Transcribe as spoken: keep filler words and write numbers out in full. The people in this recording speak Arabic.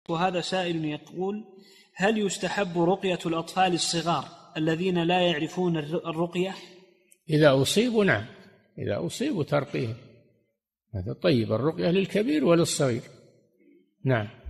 وهذا سائل يقول: هل يستحب رقية الأطفال الصغار الذين لا يعرفون الرقية؟ إذا أصيبوا نعم، إذا أصيبوا ترقيهم، هذا طيب. الرقية للكبير وللصغير. نعم.